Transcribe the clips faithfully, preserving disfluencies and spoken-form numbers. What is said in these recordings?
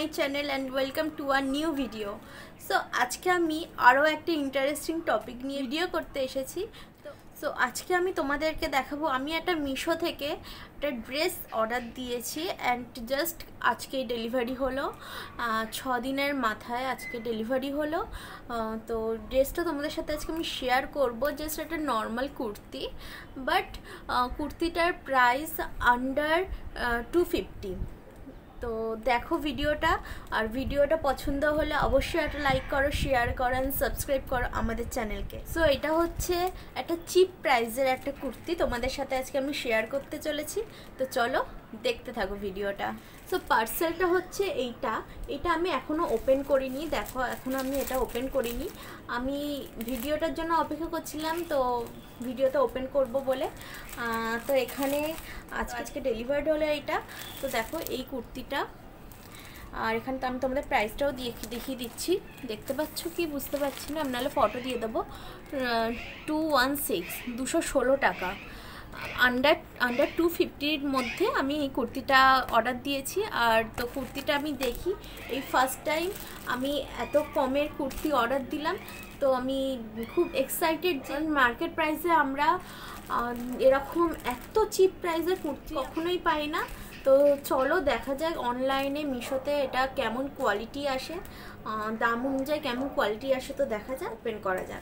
my channel and welcome to a new video. So আজকে আমি আরো একটা ইন্টারেস্টিং টপিক নিয়ে ভিডিও করতে এসেছি। সো আজকে আমি তোমাদেরকে দেখাবো আমি একটা মিশো থেকে একটা ড্রেস অর্ডার দিয়েছি অ্যান্ড জাস্ট আজকে ডেলিভারি হলো, ছ দিনের মাথায় আজকে ডেলিভারি হলো। তো ড্রেসটা তোমাদের সাথে আজকে আমি শেয়ার করব। জাস্ট একটা নর্মাল কুর্তি, বাট কুর্তিটার প্রাইস আন্ডার টু ফিফটি। তো দেখো ভিডিওটা, আর ভিডিওটা পছন্দ হলে অবশ্যই একটা লাইক করো, শেয়ার করো অ্যান্ড সাবস্ক্রাইব করো আমাদের চ্যানেলকে। সো এটা হচ্ছে একটা চিপ প্রাইসের একটা কুর্তি তোমাদের সাথে আজকে আমি শেয়ার করতে চলেছি। তো চলো দেখতে থাকো ভিডিওটা। সো পার্সেলটা হচ্ছে এইটা, এটা আমি এখনও ওপেন করিনি। দেখো এখনও আমি এটা ওপেন করিনি, আমি ভিডিওটার জন্য অপেক্ষা করছিলাম তো ভিডিওটা ওপেন করব বলে। তো এখানে আজকে আজকে ডেলিভার্ড হলো এইটা। তো দেখো এই কুর্তিটা, আর এখানে তো আমি তোমাদের প্রাইসটাও দিয়ে দেখিয়ে দিচ্ছি। দেখতে পাচ্ছ কি বুঝতে পারছি না, আমি নাহলে ফটো দিয়ে দেবো। টু ওয়ান সিক্স দুশো ষোলো টাকা, আন্ডার আন্ডার টু ফিফটির মধ্যে আমি এই কুর্তিটা অর্ডার দিয়েছি। আর তো কুর্তিটা আমি দেখি, এই ফার্স্ট টাইম আমি এত কমের কুর্তি অর্ডার দিলাম। তো আমি খুব এক্সাইটেড যে মার্কেট প্রাইসে আমরা এরকম এত চিপ প্রাইসের কুর্তি কখনোই পাই না। তো চলো দেখা যাক অনলাইনে মিশোতে এটা কেমন কোয়ালিটি আসে, দাম অনুযায়ী কেমন কোয়ালিটি আসে। তো দেখা যাক, ওপেন করা যাক।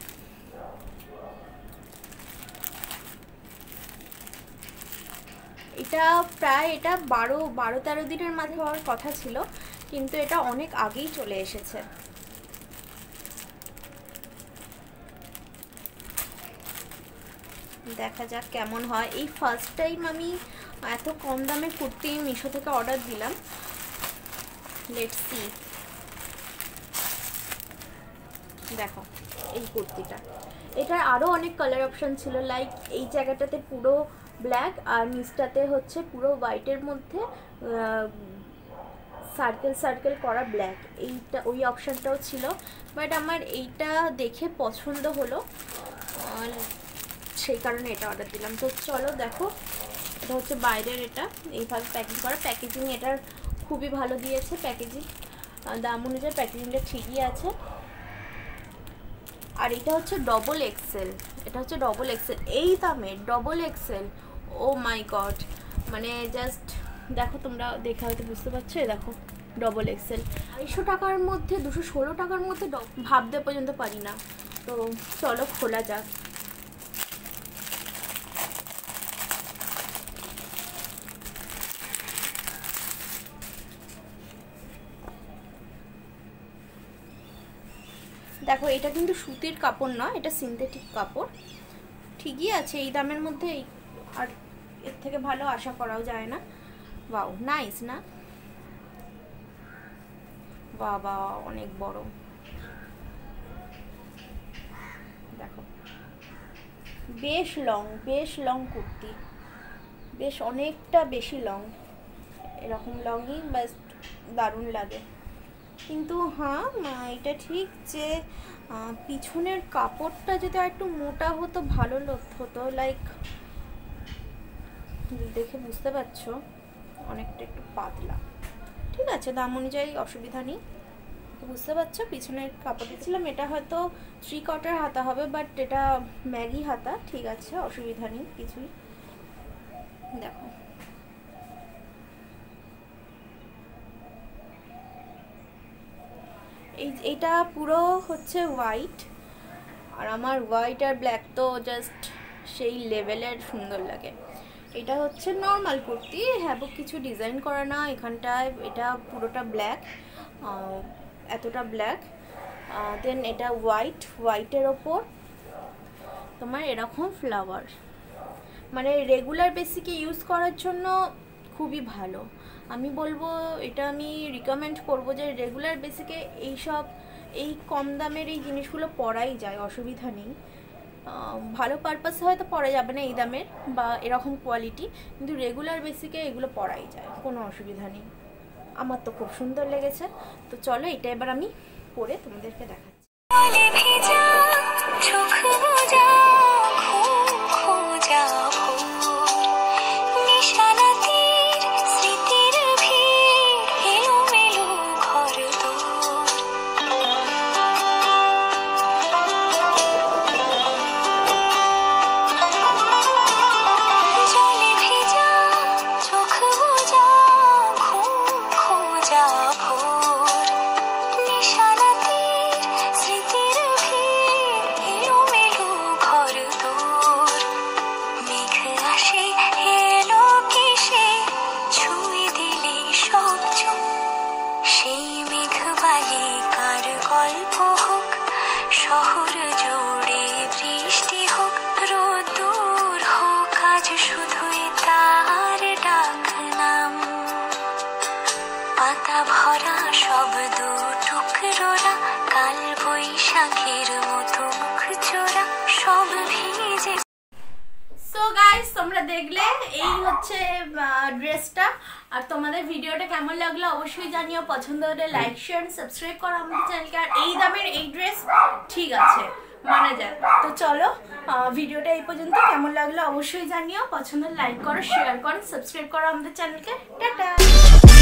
এটা প্রায় এটা বারো বারো তেরো দিনের মাঝে হওয়ার কথা ছিল, কিন্তু এটা অনেক আগেই চলে এসেছে। দেখা যাক কেমন হয়। এই ফার্স্ট টাইম আমি এত কম দামে কুর্তি মিশো থেকে অর্ডার দিলাম। Let's see. দেখো এই কুর্তিটা, এটার আরও অনেক কালার অপশন ছিল, লাইক এই জায়গাটাতে পুরো ব্ল্যাক আর নিচটাতে হচ্ছে পুরো হোয়াইটের মধ্যে সার্কেল সার্কেল করা ব্ল্যাক, এইটা ওই অপশানটাও ছিল। বাট আমার এইটা দেখে পছন্দ হলো, সেই কারণে এটা অর্ডার দিলাম। তো চলো দেখো, এটা হচ্ছে বাইরের, এটা এইভাবে প্যাকিং করা। প্যাকেজিং এটার খুবই ভালো দিয়েছে, প্যাকেজিং দাম অনুযায়ী প্যাকেজিংটা ঠিকই আছে। আর এটা হচ্ছে ডবল এক্সেল, এটা হচ্ছে ডবল এক্সেল, এই দামে double XL, oh my god. মানে জাস্ট দেখো, তোমরা দেখে হয়তো বুঝতে পারছো, দেখো ডবল এক্সেল আড়াইশো টাকার মধ্যে, দুশো ষোলো টাকার মধ্যে ভাবতে পর্যন্ত পারি না। তো চলো খোলা যাক। দেখো এটা কিন্তু সুতির কাপড় নয়, এটা সিনথেটিক কাপড়। ঠিকই আছে এই দামের মধ্যে, আর এর থেকে ভালো আশা করাও যায় না। ওয়াও নাইস না? বাবা অনেক বড়। দেখো বেশ লং, বেশ লং কুর্তি, বেশ অনেকটা বেশি লং। এরকম লংই ব্যাস দারুণ লাগে। কিন্তু হ্যাঁ, এটা ঠিক যে পিছনের কাপড়টা যদি একটু মোটা হতো ভালো হতো, লাইক দেখে বুঝতে পারছো অনেকটা একটু পাতলা। ঠিক আছে, দাম অনুযায়ী অসুবিধা নেই। বুঝতে পারছো পিছনের কাপড় দিয়েছিলাম, এটা হয়তো থ্রি কোয়ার্টার হাতা হবে, বাট এটা ম্যাগি হাতা। ঠিক আছে, অসুবিধা নেই কিছুই। দেখো এই এইটা পুরো হচ্ছে হোয়াইট, আর আমার হোয়াইট আর ব্ল্যাক তো জাস্ট সেই লেভেলের সুন্দর লাগে। এটা হচ্ছে নর্মাল কুর্তি, হ্যাঁ কিছু ডিজাইন করা না এখানটায়। এটা পুরোটা ব্ল্যাক, এতটা ব্ল্যাক, দেন এটা হোয়াইট, হোয়াইটের ওপর তোমার এরকম ফ্লাওয়ার। মানে রেগুলার বেসিকে ইউজ করার জন্য খুবই ভালো। আমি বলবো এটা আমি রিকমেন্ড করব যে রেগুলার বেসিকে এইসব এই কম দামের এই জিনিসগুলো পরাই যায়, অসুবিধা নেই। ভালো পারপাসে হয়তো পরা যাবে না এই দামের বা এরকম কোয়ালিটি, কিন্তু রেগুলার বেসিকে এগুলো পরাই যায়, কোনো অসুবিধা নেই। আমার তো খুব সুন্দর লেগেছে। তো চলো এটা এবার আমি পরে তোমাদেরকে দেখাচ্ছি। তোমরা দেখলে এই হচ্ছে ড্রেসটা। আর তোমাদের ভিডিওটা কেমন লাগলো অবশ্যই জানিও, পছন্দ হলে লাইক শেয়ার সাবস্ক্রাইব করো আমাদের চ্যানেলকে। আর এই দামের এই ড্রেস ঠিক আছে, মানা যায়। তো চলো ভিডিওটা এই পর্যন্ত, কেমন লাগলো অবশ্যই জানিও, পছন্দ লাইক করো শেয়ার করো সাবস্ক্রাইব করো আমাদের চ্যানেলকে। টাটা।